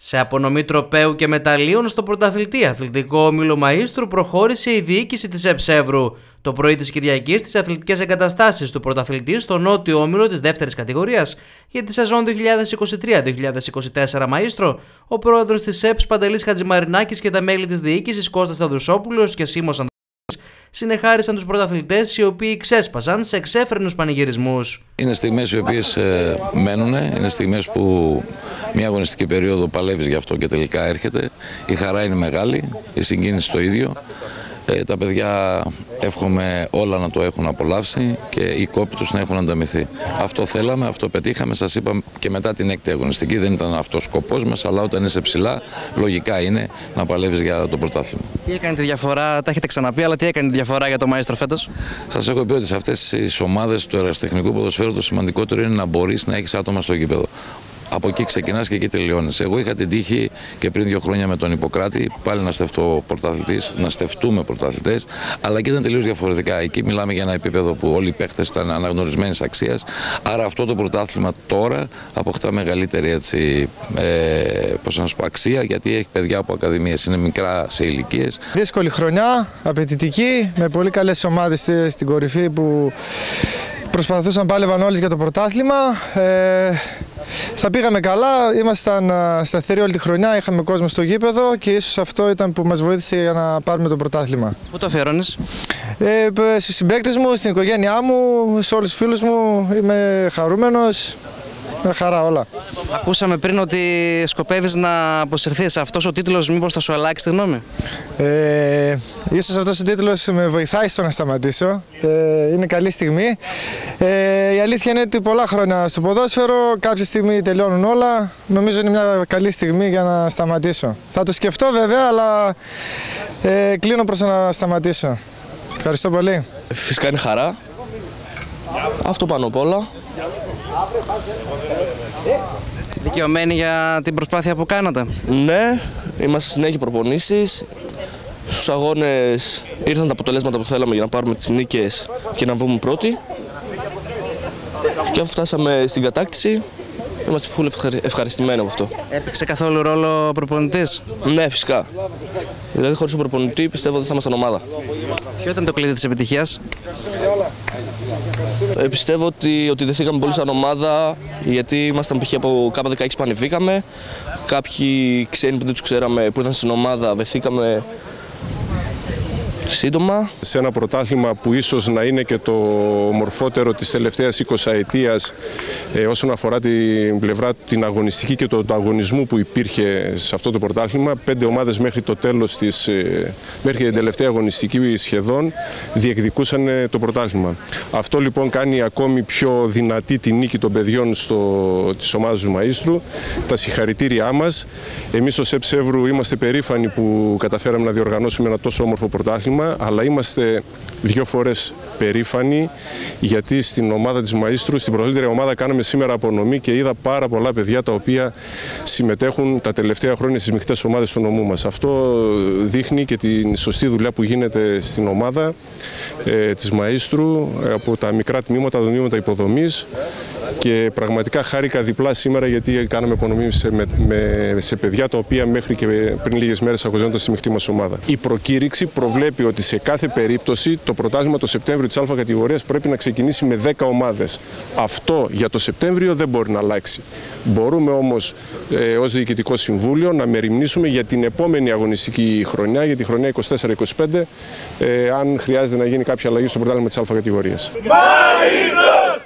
Σε απονομή τροπαίου και μεταλλίων στο πρωταθλητή αθλητικό όμιλο Μαΐστρου προχώρησε η διοίκηση της Εψεύρου. Το πρωί της Κυριακής στις αθλητικές εγκαταστάσεις του πρωταθλητή στο νότιο όμιλο της δεύτερης κατηγορίας για τη σεζόν 2023-2024 Μαΐστρο, ο πρόεδρος της ΕΠΣ Παντελής Χατζημαρινάκης και τα μέλη της διοίκησης Κώστας Σταυρουσόπουλος και Σίμος Ανδρέας συνεχάρισαν τους πρωταθλητές, οι οποίοι ξέσπασαν σε εξέφρενους πανηγυρισμούς. Είναι στιγμές οι οποίες μένουν, είναι στιγμές που μια αγωνιστική περίοδο παλεύεις γι' αυτό και τελικά έρχεται. Η χαρά είναι μεγάλη, η συγκίνηση το ίδιο. Τα παιδιά εύχομαι όλα να το έχουν απολαύσει και οι κόποι τους να έχουν ανταμυθεί. Αυτό θέλαμε, αυτό πετύχαμε. Σας είπα και μετά την έκτη αγωνιστική, δεν ήταν αυτός ο σκοπός μας, αλλά όταν είσαι ψηλά, λογικά είναι να παλεύεις για το πρωτάθλημα. Τι έκανε τη διαφορά, τα έχετε ξαναπεί, αλλά τι έκανε τη διαφορά για το Μαΐστρο φέτος? Σας έχω πει ότι σε αυτές τις ομάδες του ερασιτεχνικού ποδοσφαίρου το σημαντικότερο είναι να μπορείς να έχεις άτομα στο γήπεδο. Από εκεί ξεκινάς και εκεί τελειώνεις. Εγώ είχα την τύχη και πριν 2 χρόνια με τον Ιπποκράτη πάλι να στεφτώ πρωταθλητής, να στεφτούμε πρωταθλητές, αλλά εκεί ήταν τελείως διαφορετικά. Εκεί μιλάμε για ένα επίπεδο που όλοι οι παίχτες ήταν αναγνωρισμένης αξίας. Άρα αυτό το πρωτάθλημα τώρα αποκτά μεγαλύτερη αξία, γιατί έχει παιδιά από ακαδημίες, είναι μικρά σε ηλικίες. Δύσκολη χρονιά, απαιτητική, με πολύ καλές ομάδες στην κορυφή που προσπαθούσαν, πάλευαν όλες για το πρωτάθλημα. Θα πήγαμε καλά, ήμασταν σταθεροί όλη τη χρονιά, είχαμε κόσμο στο γήπεδο και ίσως αυτό ήταν που μας βοήθησε για να πάρουμε το πρωτάθλημα. Πού το αφιερώνεις? Στους συμπαίκτες μου, στην οικογένειά μου, σε όλους τους φίλους μου, είμαι χαρούμενος. Με χαρά όλα. Ακούσαμε πριν ότι σκοπεύεις να αποσυρθείς. Αυτός ο τίτλος μήπως θα σου αλλάξει τη γνώμη? Ίσως αυτός ο τίτλος με βοηθάει στο να σταματήσω. Είναι καλή στιγμή. Η αλήθεια είναι ότι πολλά χρόνια στο ποδόσφαιρο, κάποια στιγμή τελειώνουν όλα. Νομίζω είναι μια καλή στιγμή για να σταματήσω. Θα το σκεφτώ βέβαια, αλλά κλείνω προς να σταματήσω. Ευχαριστώ πολύ. Φυσικά είναι χαρά. Αυτό πάνω απ' όλα. Δικαιωμένοι για την προσπάθεια που κάνατε? Ναι, είμαστε συνέχεια προπονήσεις. Στους αγώνες ήρθαν τα αποτελέσματα που θέλαμε για να πάρουμε τις νίκες και να βγούμε πρώτοι. Και αφού φτάσαμε στην κατάκτηση, είμαστε φουλ ευχαριστημένοι από αυτό. Έπαιξε καθόλου ρόλο ο προπονητής? Ναι, φυσικά. Δηλαδή χωρίς τον προπονητή πιστεύω ότι θα ήμασταν ομάδα. Ποιο ήταν το κλειδί της επιτυχίας? Πιστεύω ότι δεθήκαμε πολύ σαν ομάδα, γιατί ήμασταν π.χ. από ΚΑΠΑ 16 που ανεβήκαμε. Κάποιοι ξένοι που δεν τους ξέραμε που ήταν στην ομάδα δεθήκαμε σύντομα. Σε ένα πρωτάθλημα που ίσως να είναι και το μορφότερο της τελευταίας 20 ετίας όσον αφορά την πλευρά την αγωνιστική και του αγωνισμού που υπήρχε σε αυτό το πρωτάθλημα, 5 ομάδες μέχρι το τέλος μέχρι την τελευταία αγωνιστική σχεδόν διεκδικούσαν το πρωτάθλημα. Αυτό λοιπόν κάνει ακόμη πιο δυνατή τη νίκη των παιδιών της ομάδας του Μαΐστρου. Τα συγχαρητήριά μας. Εμείς ως Εψεύρου είμαστε περήφανοι που καταφέραμε να διοργανώσουμε ένα τόσο όμορφο πρωτάθλημα, αλλά είμαστε 2 φορές περήφανοι γιατί στην ομάδα της Μαΐστρου, στην πρωταθλήτρια ομάδα, κάναμε σήμερα απονομή και είδα πάρα πολλά παιδιά τα οποία συμμετέχουν τα τελευταία χρόνια στις μειχτές ομάδες του νομού μας. Αυτό δείχνει και την σωστή δουλειά που γίνεται στην ομάδα της Μαΐστρου από τα μικρά τμήματα, τα τμήματα υποδομής. Και πραγματικά χάρηκα διπλά σήμερα γιατί κάναμε απονομή σε παιδιά τα οποία μέχρι και πριν λίγες μέρες αγωνιζόταν στη μειχτή μας ομάδα. Η προκήρυξη προβλέπει ότι σε κάθε περίπτωση το πρωτάθλημα το Σεπτέμβριο της Α κατηγορίας πρέπει να ξεκινήσει με 10 ομάδες. Αυτό για το Σεπτέμβριο δεν μπορεί να αλλάξει. Μπορούμε όμως ως Διοικητικό Συμβούλιο να μεριμνήσουμε για την επόμενη αγωνιστική χρονιά, για τη χρονιά 24-25, αν χρειάζεται να γίνει κάποια αλλαγή στο πρωτάθλημα της Α κατηγορίας.